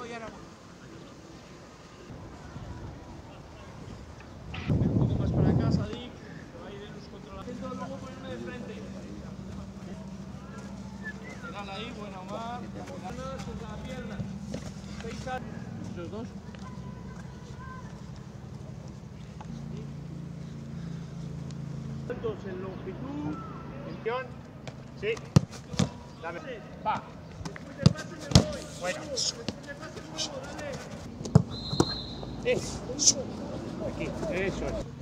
apoyar a... Un poco más para acá, Sadik, que va a ir en los controladores. Luego ponerme de frente. Lateral ahí, buena Omar. Suelta la pierna. 6 años. Los dos. Saltos en longitud. Atención. Sí. Dame. Va. Después de pase me voy. Bueno. Después de pase me voy, dale. Aquí. Eso es.